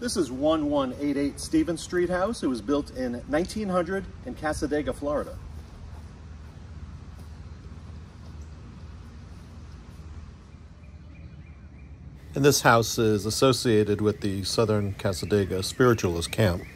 This is 1188 Stevens Street house. It was built in 1900 in Cassadaga, Florida. And this house is associated with the Southern Cassadaga Spiritualist Camp.